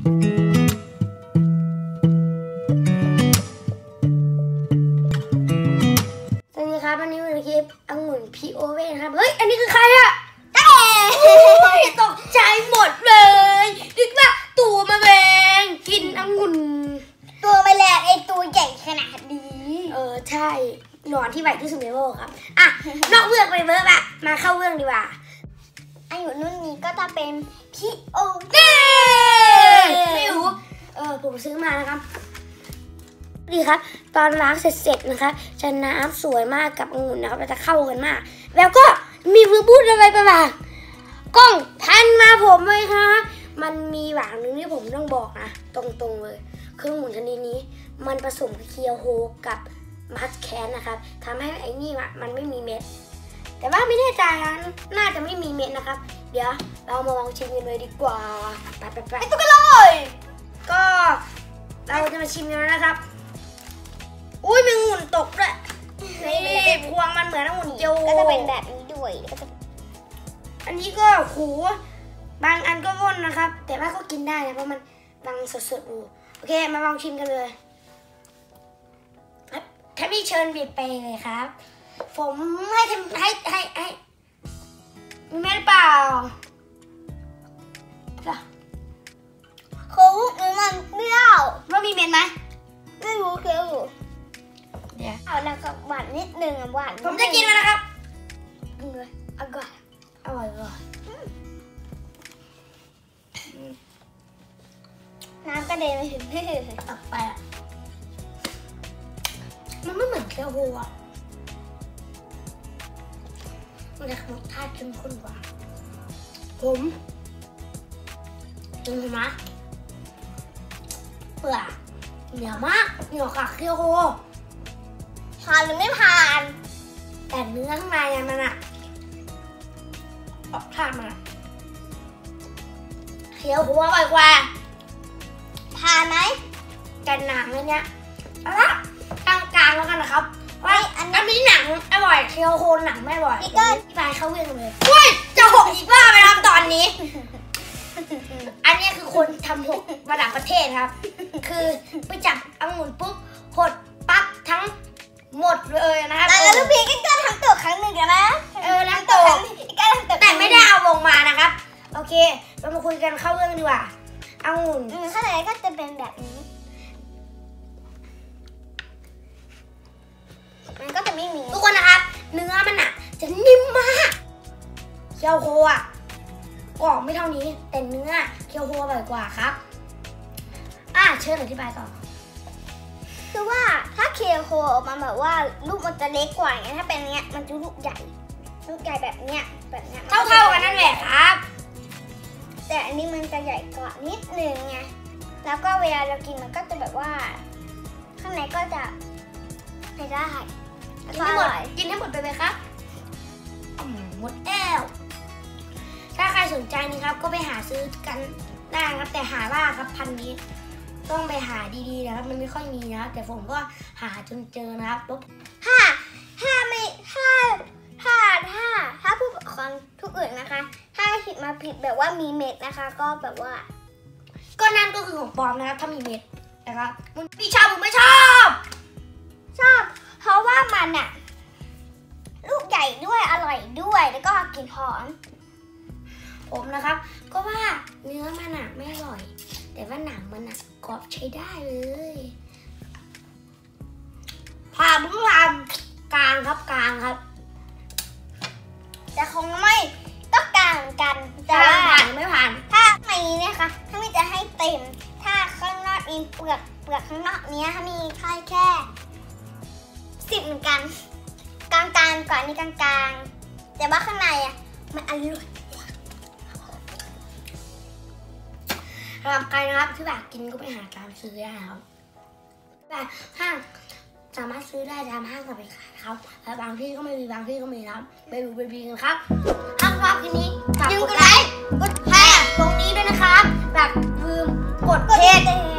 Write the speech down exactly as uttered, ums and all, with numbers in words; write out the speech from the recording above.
สวัสดีครับวันนี้เป็นคลิปองุ่นพีโอเว่นะครับเฮ้ยอันนี้คือใครอะตกใจหมดเลยนึกว่าตัวมาแรงกินองุ่นตัวมาแรงไอตัวใหญ่ขนาดนี้เออใช่หนอนที่ใหญ่ที่สุดในโลกครับอ่ะนอกเรื่องไปเบิร์บอะมาเข้าเรื่องดีกว่าองุ่นรุ่นนี้ก็จะเป็นพีโอเว่ไม่รู้เออผมซื้อมานะครับดีครับตอนล้างเสร็จๆนะครับจะน้ำสวยมากกับองุ่นนะครับจะเข้ากันมากแล้วก็มีฟืบูดอะไรไปบ้างกล้องพันมาผมเลยครับมันมีหวางนึงที่ผมต้องบอกนะตรงๆเลยเครื่ององุ่นชนิดนี้มันผสมเคียวโฮกับมัสแคนนะครับทำให้ไอ้นี่มันไม่มีเม็ดแต่ว่าไม่แน่ใจนะน่าจะไม่มีเม็ดนะครับเดี๋ยวเรามาลองชิมกันเลยดีกว่าไปไปไปตุ๊กเลยก็เราจะมาชิมกันนะครับอุ้ยมีองุ่นตกด้วยนี่พวงมันเหมือนองุ่นโยก็จะเป็นแบบนี้ด้วยอันนี้ก็โหบางอันก็ว่นนะครับแต่ว่าก็กินได้นะเพราะมันบางสดๆอยู่โอเคมาลองชิมกันเลยถ้าพี่เชิญบีบไปเลยครับผมให้ให้ให้ให้มีเม็ดเปล่าจ้ะเขามีมันเปรี้ยวว่ามีเม็ดไหมไม่รู้เคี้ยวอยู่เดี๋ยวเอาแล้วก็หวานนิดนึงอ่ะหวานผมจะกินแล้วนะครับกินเลยอร่อยอร่อยเลยน้ำกระเด็นไปถึงที่ตักไปอ่ะมันไม่เหมือนเคี้ยวโฮอ่ะมันจะรสชาติเข้มข้นกว่าผมกินนะเปลือกเหนียวมากเหนียวกับเคี้ยวโฮผ่านหรือไม่ผ่านแต่เนื้อข้างในมันอะออกทานมันเคี้ยวโฮอร่อยกว่าผ่านไหมแต่หนังอันเนี้ยเอาละกลางๆแล้วกันนะครับว่าอันนี้หนังอร่อยเคี้ยวโฮหนังไม่อร่อยพี่ก็พี่ปลายเข้าเรื่องเลยเฮ้ยจะหกอีกว่าไปครับตอนนี้อันนี้คือคนทำหกระดับประเทศครับคือไปจับองุ่นปุ๊บหดปั๊บทั้งหมดเลยนะครับแล้วลูกพี่ก็ทำตัวครั้งหนึ่งกันนะเออแล้วตัวแต่ไม่ได้เอาลงมานะครับโอเคเรามาคุยกันเข้าเรื่องดีกว่าองุ่นข้างในก็จะเป็นแบบนี้มันก็จะไม่มีทุกคนนะครับเนื้อมันอ่ะจะนิ่มมากเคี้ยวโฮอ่ะกรอบไม่เท่านี้แต่เนื้อเคี้ยวโฮอร่อยกว่าครับอ่ะเชิญอธิบายต่อคือว่าถ้าเคโฮออกมาแบบว่าลูกมันจะเล็กกว่าอย่างเงี้ยถ้าเป็นเนี้ยมันจะลูกใหญ่ลูกใหญ่แบบเนี้ยแบบเนี้ยเท่าเท่ากันนั่นแหละครับแต่อันนี้มันจะใหญ่กว่านิดนึงไงแล้วก็เวลาเรากินมันก็จะแบบว่าข้างในก็จะไม่ได้กินให้หมดกินให้หมดไปเลยครับหมดแอวถ้าใครสนใจนี่ครับก็ไปหาซื้อกันได้ครับแต่หาล่าครับพันนี้ต้องไปหาดีๆนะครับมันไม่ค่อยมีนะแต่ผมก็หาจนเจอนะครับลบถ้าถ้าไม่ถ้าถ้าถ้าถ้าผู้ปกครองทุกอื่นนะคะถ้าผิดมาผิดแบบว่ามีเม็ดนะคะก็แบบว่าก็นั่นก็คือของปลอมนะครับถ้ามีเม็ดนะครับมึงพี่ชอบมึงไม่ชอบชอบเพราะว่ามันอะลูกใหญ่ด้วยอร่อยด้วยแล้วก็กลิ่นหอมผมนะครับก็ว่าเนื้อมันอะไม่อร่อยแต่ว่าหนังมันอะกรอบใช้ได้เลยผ่านผู้ทำกลางครับกลางครับแต่คงไม่ต้องกลางกันแต่ผ่านไม่ผ่านถ้าในนี้นะคะถ้าไม่จะให้เต็มถ้าข้างนอกมีเปลือกเปลือกข้างนอกนี้ถ้ามีแค่แค่สิบเหมือนกันกลางกลางก่อนนี้กลางกลางแต่ว่าข้างในอะมันอร่อยสำหรับใครนะครับที่อยากกินก็ไปหาตามซื้อได้ครับแต่ห้างสามารถซื้อได้ตามห้างสรรพสินค้าครับและบางที่ก็ไม่มีบางที่ก็มีนะครับไปดูไปดูกันครับห้างรอบที่นี้ฝากกดไลค์กดแชร์ตรงนี้ด้วยนะครับแบบลืมกดเพจ